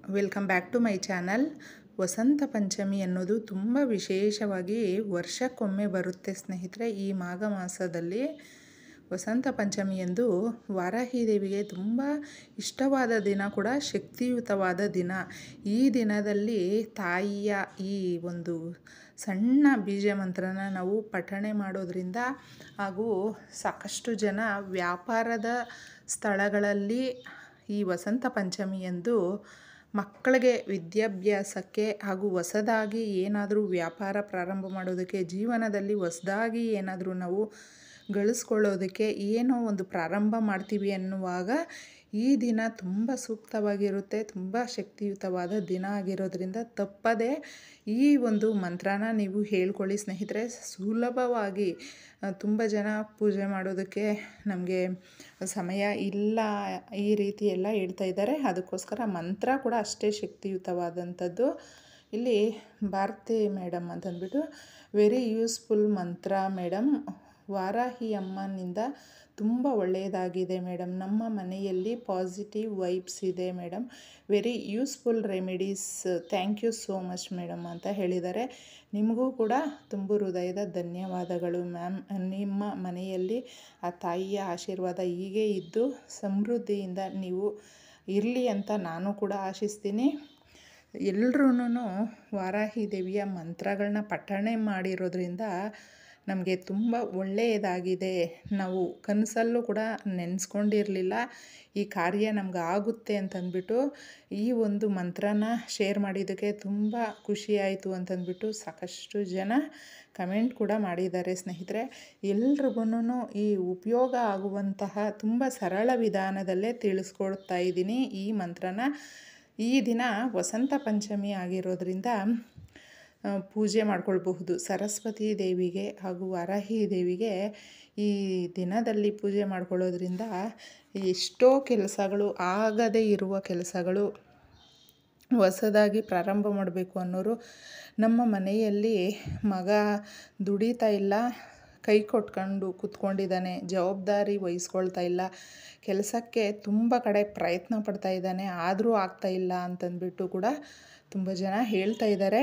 Welcome back to my channel. Vasantha Panchami ಅನ್ನೋದು ತುಂಬ ವಿಶೇಷವಾಗಿ ವರ್ಷಕ್ಕೊಮ್ಮೆ ಬರುತ್ತೆ ಸ್ನೇಹಿತರೆ. ಈ ಮಾಘ ಮಾಸದಲ್ಲಿ ವಸಂತ ಪಂಚಮಿಯಂದು ವಾರಾಹಿ ದೇವಿಗೆ ತುಂಬ ಇಷ್ಟವಾದ ದಿನ ಕೂಡ ಶಕ್ತಿಯುತವಾದ ದಿನ. ಈ ದಿನದಲ್ಲಿ ತಾಯಿಯ ಈ ಒಂದು ಸಣ್ಣ ಬೀಜ ಮಂತ್ರನ ನಾವು ಪಠಣೆ ಮಾಡೋದ್ರಿಂದ ಹಾಗೂ ಸಾಕಷ್ಟು ಜನ ವ್ಯಾಪಾರದ ಸ್ಥಳಗಳಲ್ಲಿ ಈ ವಸಂತ ಪಂಚಮಿಯಂದು ಮಕ್ಕಳಿಗೆ ವಿದ್ಯಾಭ್ಯಾಸಕ್ಕೆ ಹಾಗೂ ಹೊಸದಾಗಿ ಏನಾದರೂ ವ್ಯಾಪಾರ ಪ್ರಾರಂಭ ಮಾಡೋದಕ್ಕೆ, ಜೀವನದಲ್ಲಿ ಹೊಸದಾಗಿ ಏನಾದರೂ ನಾವು ಗಳಿಸ್ಕೊಳ್ಳೋದಕ್ಕೆ ಏನೋ ಒಂದು ಪ್ರಾರಂಭ ಮಾಡ್ತೀವಿ ಅನ್ನುವಾಗ ಈ ದಿನ ತುಂಬ ಸೂಕ್ತವಾಗಿರುತ್ತೆ. ತುಂಬ ಶಕ್ತಿಯುತವಾದ ದಿನ ಆಗಿರೋದ್ರಿಂದ ತಪ್ಪದೆ ಈ ಒಂದು ಮಂತ್ರನ ನೀವು ಹೇಳ್ಕೊಳ್ಳಿ ಸ್ನೇಹಿತರೆ. ಸುಲಭವಾಗಿ ತುಂಬ ಜನ ಪೂಜೆ ಮಾಡೋದಕ್ಕೆ ನಮಗೆ ಸಮಯ ಇಲ್ಲ ಈ ರೀತಿ ಎಲ್ಲ ಹೇಳ್ತಾ ಇದ್ದಾರೆ. ಅದಕ್ಕೋಸ್ಕರ ಮಂತ್ರ ಕೂಡ ಅಷ್ಟೇ ಶಕ್ತಿಯುತವಾದಂಥದ್ದು. ಇಲ್ಲಿ ಭಾರತಿ ಮೇಡಮ್ ಅಂತಂದ್ಬಿಟ್ಟು very useful mantra madam, Varahi ಅಮ್ಮನಿಂದ ತುಂಬ ಒಳ್ಳೆಯದಾಗಿದೆ ಮೇಡಮ್, ನಮ್ಮ ಮನೆಯಲ್ಲಿ ಪಾಸಿಟಿವ್ ವೈಬ್ಸ್ ಇದೆ madam, very useful remedies, thank you so much madam ಅಂತ ಹೇಳಿದ್ದಾರೆ. ನಿಮಗೂ ಕೂಡ ತುಂಬ ಹೃದಯದ ಧನ್ಯವಾದಗಳು ಮ್ಯಾಮ್. ನಿಮ್ಮ ಮನೆಯಲ್ಲಿ ಆ ತಾಯಿಯ ಆಶೀರ್ವಾದ ಹೀಗೆ ಇದ್ದು ಸಮೃದ್ಧಿಯಿಂದ ನೀವು ಇರಲಿ ಅಂತ ನಾನು ಕೂಡ ಆಶಿಸ್ತೀನಿ. ಎಲ್ರೂ ವಾರಾಹಿ ದೇವಿಯ ಮಂತ್ರಗಳನ್ನ ಪಠಣೆ ಮಾಡಿರೋದ್ರಿಂದ ನಮಗೆ ತುಂಬ ಒಳ್ಳೆಯದಾಗಿದೆ. ನಾವು ಕನಸಲ್ಲೂ ಕೂಡ ನೆನೆಸ್ಕೊಂಡಿರಲಿಲ್ಲ ಈ ಕಾರ್ಯ ನಮ್ಗೆ ಆಗುತ್ತೆ ಅಂತಂದ್ಬಿಟ್ಟು. ಈ ಒಂದು ಮಂತ್ರನ ಶೇರ್ ಮಾಡಿದ್ದಕ್ಕೆ ತುಂಬ ಖುಷಿಯಾಯಿತು ಅಂತಂದ್ಬಿಟ್ಟು ಸಾಕಷ್ಟು ಜನ ಕಮೆಂಟ್ ಕೂಡ ಮಾಡಿದ್ದಾರೆ ಸ್ನೇಹಿತರೆ. ಎಲ್ರಿಗೂ ಈ ಉಪಯೋಗ ಆಗುವಂತಹ ತುಂಬ ಸರಳ ವಿಧಾನದಲ್ಲೇ ತಿಳಿಸ್ಕೊಡ್ತಾ ಇದ್ದೀನಿ ಈ ಮಂತ್ರನ. ಈ ದಿನ ವಸಂತ ಪಂಚಮಿ ಆಗಿರೋದ್ರಿಂದ ಪೂಜೆ ಮಾಡ್ಕೊಳ್ಬಹುದು ಸರಸ್ವತಿ ದೇವಿಗೆ ಹಾಗೂ ವಾರಾಹಿ ದೇವಿಗೆ. ಈ ದಿನದಲ್ಲಿ ಪೂಜೆ ಮಾಡ್ಕೊಳ್ಳೋದ್ರಿಂದ ಎಷ್ಟೋ ಕೆಲಸಗಳು, ಆಗದೇ ಇರುವ ಕೆಲಸಗಳು ಹೊಸದಾಗಿ ಪ್ರಾರಂಭ ಮಾಡಬೇಕು ಅನ್ನೋರು, ನಮ್ಮ ಮನೆಯಲ್ಲಿ ಮಗ ದುಡಿತಾ ಇಲ್ಲ, ಕೈ ಕೊಟ್ಕೊಂಡು ಕೂತ್ಕೊಂಡಿದ್ದಾನೆ, ಜವಾಬ್ದಾರಿ ವಹಿಸ್ಕೊಳ್ತಾ ಇಲ್ಲ, ಕೆಲಸಕ್ಕೆ ತುಂಬ ಕಡೆ ಪ್ರಯತ್ನ ಪಡ್ತಾ ಇದ್ದಾನೆ, ಆದರೂ ಆಗ್ತಾಯಿಲ್ಲ ಅಂತಂದ್ಬಿಟ್ಟು ಕೂಡ ತುಂಬ ಜನ ಹೇಳ್ತಾ ಇದ್ದಾರೆ.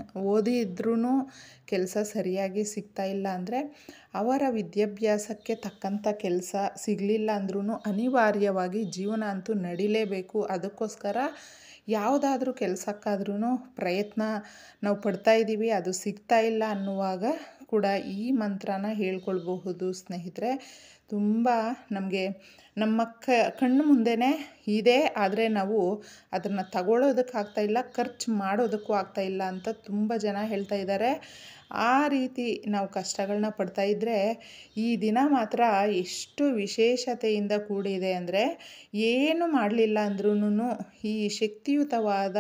ಓದಿದ್ರೂ ಕೆಲಸ ಸರಿಯಾಗಿ ಸಿಗ್ತಾ ಇಲ್ಲ ಅಂದರೆ ಅವರ ವಿದ್ಯಾಭ್ಯಾಸಕ್ಕೆ ತಕ್ಕಂಥ ಕೆಲಸ ಸಿಗಲಿಲ್ಲ ಅಂದ್ರೂ ಅನಿವಾರ್ಯವಾಗಿ ಜೀವನ ಅಂತೂ ನಡಿಲೇಬೇಕು. ಅದಕ್ಕೋಸ್ಕರ ಯಾವುದಾದ್ರೂ ಕೆಲಸಕ್ಕಾದ್ರೂ ಪ್ರಯತ್ನ ನಾವು ಪಡ್ತಾ ಇದ್ದೀವಿ, ಅದು ಸಿಗ್ತಾ ಇಲ್ಲ ಅನ್ನುವಾಗ ಕೂಡ ಈ ಮಂತ್ರನ ಹೇಳ್ಕೊಳ್ಬಹುದು ಸ್ನೇಹಿತರೆ. ತುಂಬ ನಮಗೆ ನಮ್ಮ ಕಣ್ಣು ಮುಂದೆನೇ ಇದೆ, ಆದರೆ ನಾವು ಅದನ್ನು ತಗೊಳ್ಳೋದಕ್ಕಾಗ್ತಾಯಿಲ್ಲ, ಖರ್ಚು ಮಾಡೋದಕ್ಕೂ ಆಗ್ತಾಯಿಲ್ಲ ಅಂತ ತುಂಬ ಜನ ಹೇಳ್ತಾ ಇದ್ದಾರೆ. ಆ ರೀತಿ ನಾವು ಕಷ್ಟಗಳನ್ನ ಪಡ್ತಾ ಇದ್ದರೆ ಈ ದಿನ ಮಾತ್ರ ಎಷ್ಟು ವಿಶೇಷತೆಯಿಂದ ಕೂಡಿದೆ ಅಂದರೆ, ಏನು ಮಾಡಲಿಲ್ಲ ಅಂದ್ರೂ ಈ ಶಕ್ತಿಯುತವಾದ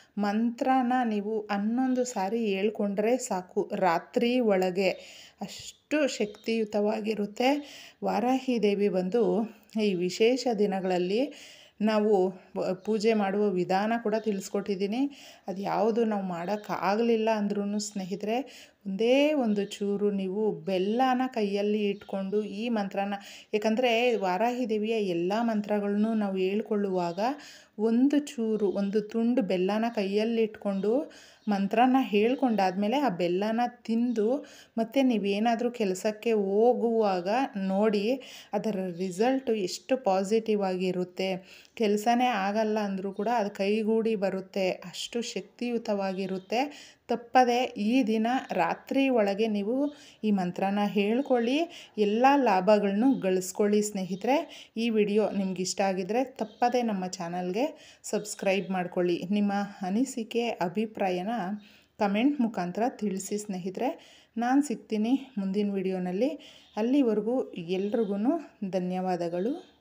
ಮಂತ್ರನ ನೀವು 11 ಸಾರಿ ಹೇಳ್ಕೊಂಡ್ರೆ ಸಾಕು. ರಾತ್ರಿ ಒಳಗೆ ಅಷ್ಟು ಶಕ್ತಿಯುತವಾಗಿರುತ್ತೆ. ವಾರಾಹಿ ದೇವಿ ಬಂದು ಈ ವಿಶೇಷ ದಿನಗಳಲ್ಲಿ ನಾವು ಪೂಜೆ ಮಾಡುವ ವಿಧಾನ ಕೂಡ ತಿಳಿಸ್ಕೊಟ್ಟಿದ್ದೀನಿ. ಅದು ಯಾವುದು ನಾವು ಮಾಡೋಕ್ಕಾಗಲಿಲ್ಲ ಅಂದ್ರೂ ಸ್ನೇಹಿತರೆ, ಒಂದೇ ಒಂದು ಚೂರು ನೀವು ಬೆಲ್ಲನ ಕೈಯಲ್ಲಿ ಇಟ್ಕೊಂಡು ಈ ಮಂತ್ರನ, ಯಾಕಂದರೆ ವಾರಾಹಿ ದೇವಿಯ ಎಲ್ಲ ಮಂತ್ರಗಳನ್ನು ನಾವು ಹೇಳ್ಕೊಳ್ಳುವಾಗ ಒಂದು ಚೂರು, ಒಂದು ತುಂಡು ಬೆಲ್ಲನ ಕೈಯಲ್ಲಿ ಇಟ್ಕೊಂಡು ಮಂತ್ರನ ಹೇಳ್ಕೊಂಡಾದ್ಮೇಲೆ ಆ ಬೆಲ್ಲನ ತಿಂದು ಮತ್ತು ನೀವೇನಾದರೂ ಕೆಲಸಕ್ಕೆ ಹೋಗುವಾಗ ನೋಡಿ ಅದರ ರಿಸಲ್ಟು ಎಷ್ಟು ಪಾಸಿಟಿವ್ ಆಗಿರುತ್ತೆ. ಕೆಲಸನೇ ಆಗಲ್ಲ ಅಂದರೂ ಕೂಡ ಅದು ಕೈಗೂಡಿ ಬರುತ್ತೆ, ಅಷ್ಟು ಶಕ್ತಿಯುತವಾಗಿರುತ್ತೆ. ತಪ್ಪದೆ ಈ ದಿನ ರಾತ್ರಿ ಒಳಗೆ ನೀವು ಈ ಮಂತ್ರನ ಹೇಳ್ಕೊಳ್ಳಿ, ಎಲ್ಲ ಲಾಭಗಳನ್ನು ಗಳಿಸ್ಕೊಳ್ಳಿ ಸ್ನೇಹಿತರೆ. ಈ ವಿಡಿಯೋ ನಿಮ್ಗೆ ಇಷ್ಟ ಆಗಿದ್ದರೆ ತಪ್ಪದೆ ನಮ್ಮ ಚಾನಲ್ಗೆ ಸಬ್ಸ್ಕ್ರೈಬ್ ಮಾಡ್ಕೊಳ್ಳಿ. ನಿಮ್ಮ ಅನಿಸಿಕೆ ಅಭಿಪ್ರಾಯನ ಕಮೆಂಟ್ ಮುಖಾಂತರ ತಿಳಿಸಿ ಸ್ನೇಹಿತರೆ. ನಾನು ಸಿಗ್ತೀನಿ ಮುಂದಿನ ವಿಡಿಯೋನಲ್ಲಿ. ಅಲ್ಲಿವರೆಗೂ ಎಲ್ರಿಗೂ ಧನ್ಯವಾದಗಳು.